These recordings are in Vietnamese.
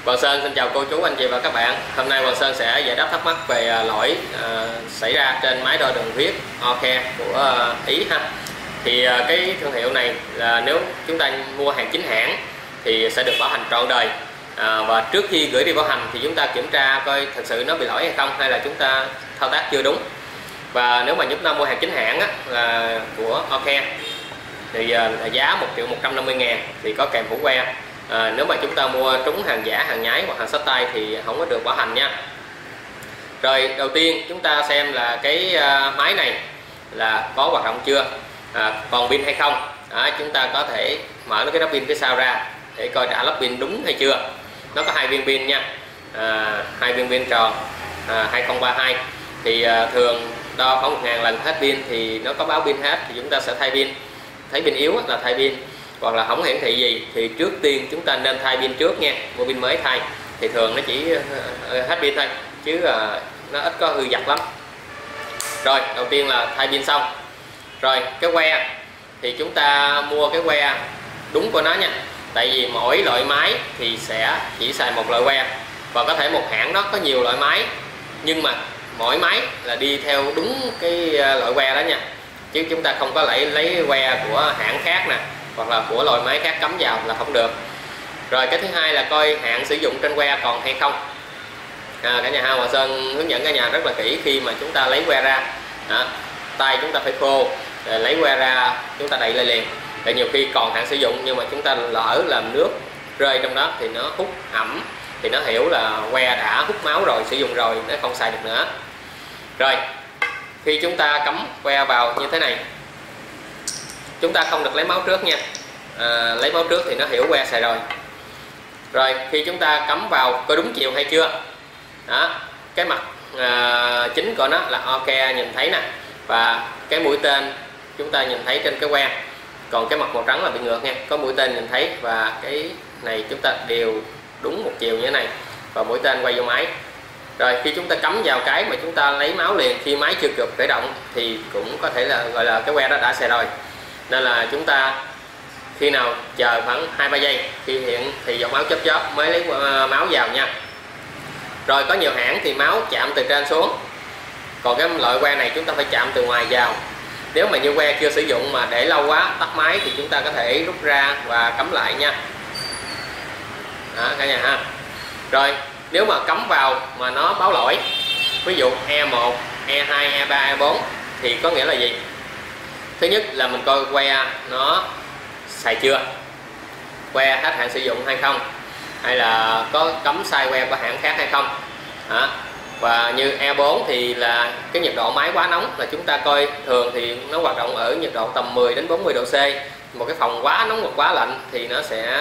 Hoàng Sơn xin chào cô chú, anh chị và các bạn. Hôm nay Hoàng Sơn sẽ giải đáp thắc mắc về lỗi xảy ra trên máy đo đường huyết Orcare của Ý ha. Thì cái thương hiệu này là nếu chúng ta mua hàng chính hãng thì sẽ được bảo hành trọn đời. Và trước khi gửi đi bảo hành thì chúng ta kiểm tra coi thật sự nó bị lỗi hay không, hay là chúng ta thao tác chưa đúng. Và nếu mà chúng ta mua hàng chính hãng á, là của Orcare thì giá 1.150.000 thì có kèm hũ que. Nếu mà chúng ta mua trúng hàng giả, hàng nhái hoặc hàng xách tay thì không có được bảo hành nha. Rồi đầu tiên chúng ta xem là cái máy này là có hoạt động chưa, còn pin hay không. Chúng ta có thể mở cái nắp pin phía sau ra để coi đã lắp pin đúng hay chưa. Nó có 2 viên pin nha, 2 viên pin tròn 2032 thì thường đo khoảng 1000 lần hết pin thì nó có báo pin hết thì chúng ta sẽ thay pin. Thấy pin yếu là thay pin, hoặc là không hiển thị gì thì trước tiên chúng ta nên thay pin trước nha. Mua pin mới thay thì thường nó chỉ hết pin thôi, chứ nó ít có hư vặt lắm. Rồi đầu tiên là thay pin xong. Rồi cái que thì chúng ta mua cái que đúng của nó nha. Tại vì mỗi loại máy thì sẽ chỉ xài một loại que, và có thể một hãng đó có nhiều loại máy, nhưng mà mỗi máy là đi theo đúng cái loại que đó nha, chứ chúng ta không có lấy que của hãng khác nè, hoặc là của loại máy khác cắm vào là không được. Rồi cái thứ hai là coi hạn sử dụng trên que còn hay không. Cả nhà Hoàng Sơn hướng dẫn cả nhà rất là kỹ khi mà chúng ta lấy que ra. Tay chúng ta phải khô, rồi lấy que ra chúng ta đậy lại liền. Tại nhiều khi còn hạn sử dụng nhưng mà chúng ta lỡ làm nước rơi trong đó thì nó hút ẩm, thì nó hiểu là que đã hút máu rồi, sử dụng rồi, nó không xài được nữa. Rồi khi chúng ta cắm que vào như thế này, chúng ta không được lấy máu trước nha. Lấy máu trước thì nó hiểu que xài rồi. Rồi khi chúng ta cắm vào có đúng chiều hay chưa. Cái mặt chính của nó là Orcare nhìn thấy nè, và cái mũi tên chúng ta nhìn thấy trên cái que. Còn cái mặt màu trắng là bị ngược nha, có mũi tên nhìn thấy, và cái này chúng ta đều đúng một chiều như thế này, và mũi tên quay vô máy. Rồi khi chúng ta cắm vào cái mà chúng ta lấy máu liền khi máy chưa kịp khởi động thì cũng có thể là gọi là cái que đó đã xài rồi. Nên là chúng ta khi nào chờ khoảng 2-3 giây, khi hiện thì giọt máu chớp chớp mới lấy máu vào nha. Rồi có nhiều hãng thì máu chạm từ trên xuống, còn cái loại que này chúng ta phải chạm từ ngoài vào. Nếu mà như que chưa sử dụng mà để lâu quá tắt máy thì chúng ta có thể rút ra và cắm lại nha. Cả nhà ha. Rồi nếu mà cắm vào mà nó báo lỗi, ví dụ E1, E2, E3, E4 thì có nghĩa là gì? Thứ nhất là mình coi que nó xài chưa, que hết hạn sử dụng hay không, hay là có cắm sai que của hãng khác hay không. Và như E4 thì là cái nhiệt độ máy quá nóng, là chúng ta coi thường thì nó hoạt động ở nhiệt độ tầm 10 đến 40 độ C. Một cái phòng quá nóng hoặc quá lạnh thì nó sẽ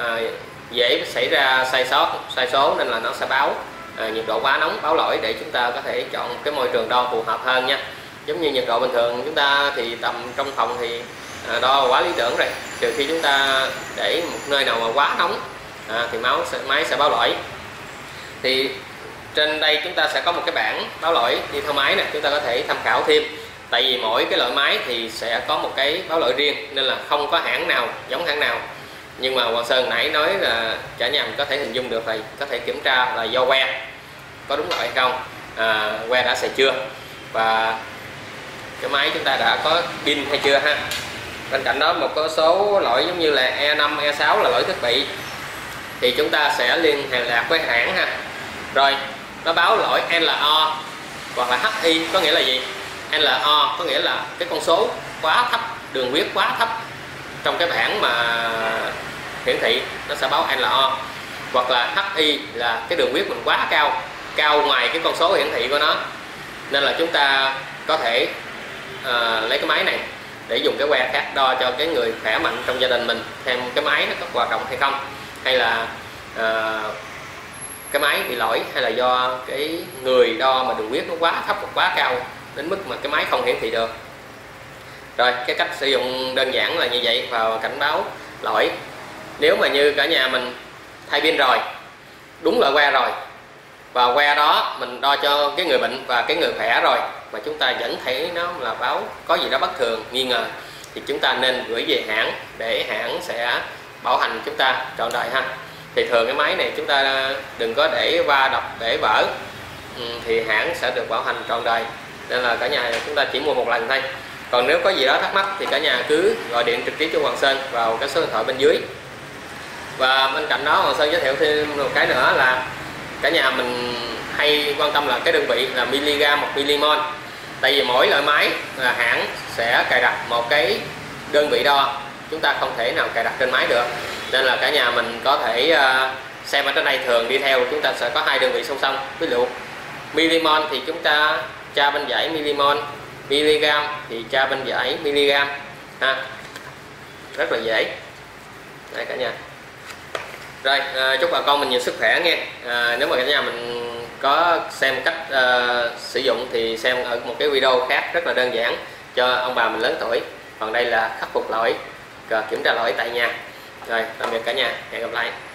dễ xảy ra sai số, nên là nó sẽ báo nhiệt độ quá nóng, báo lỗi, để chúng ta có thể chọn cái môi trường đo phù hợp hơn nha. Giống như nhiệt độ bình thường chúng ta thì tầm trong phòng thì đo quá lý tưởng rồi, trừ khi chúng ta để một nơi nào mà quá nóng thì máy sẽ báo lỗi. Thì trên đây chúng ta sẽ có một cái bảng báo lỗi đi theo máy nè, chúng ta có thể tham khảo thêm. Tại vì mỗi cái loại máy thì sẽ có một cái báo lỗi riêng, nên là không có hãng nào giống hãng nào. Nhưng mà Hoàng Sơn nãy nói là cả nhà mình có thể hình dung được, rồi có thể kiểm tra là do que có đúng loại hay không, que đã xài chưa, và cái máy chúng ta đã có pin hay chưa ha. Bên cạnh đó một số lỗi giống như là E5, E6 là lỗi thiết bị thì chúng ta sẽ liên hệ lạc với hãng ha. Rồi nó báo lỗi LO hoặc là HI có nghĩa là gì? LO có nghĩa là cái con số quá thấp, đường huyết quá thấp trong cái bảng mà hiển thị, nó sẽ báo LO. Hoặc là HI là cái đường huyết mình quá cao ngoài cái con số hiển thị của nó. Nên là chúng ta có thể lấy cái máy này để dùng cái que khác đo cho cái người khỏe mạnh trong gia đình mình xem cái máy nó có hoạt động hay không, hay là cái máy bị lỗi, hay là do cái người đo mà đường huyết nó quá thấp hoặc quá cao đến mức mà cái máy không hiển thị được. Rồi cái cách sử dụng đơn giản là như vậy, vào cảnh báo lỗi. Nếu mà như cả nhà mình thay pin rồi, đúng loại que rồi, và que đó mình đo cho cái người bệnh và cái người khỏe rồi, mà chúng ta vẫn thấy nó là báo có gì đó bất thường, nghi ngờ, thì chúng ta nên gửi về hãng để hãng sẽ bảo hành chúng ta trọn đời ha. Thì thường cái máy này chúng ta đừng có để va đập để vỡ, thì hãng sẽ được bảo hành trọn đời, nên là cả nhà chúng ta chỉ mua một lần thôi. Còn nếu có gì đó thắc mắc thì cả nhà cứ gọi điện trực tiếp cho Hoàng Sơn vào cái số điện thoại bên dưới. Và bên cạnh đó Hoàng Sơn giới thiệu thêm một cái nữa là cả nhà mình hay quan tâm là cái đơn vị là mg hoặc milimol. Tại vì mỗi loại máy là hãng sẽ cài đặt một cái đơn vị đo, chúng ta không thể nào cài đặt trên máy được, nên là cả nhà mình có thể xem ở trên đây. Thường đi theo chúng ta sẽ có hai đơn vị song song. Ví dụ milimol thì chúng ta tra bên dãy milimol, mg thì tra bên dãy mg ha, rất là dễ đây cả nhà. Rồi chúc bà con mình nhiều sức khỏe nghe. Nếu mà cả nhà mình có xem cách sử dụng thì xem ở một cái video khác rất là đơn giản cho ông bà mình lớn tuổi. Còn đây là khắc phục lỗi, kiểm tra lỗi tại nhà. Rồi tạm biệt cả nhà, hẹn gặp lại.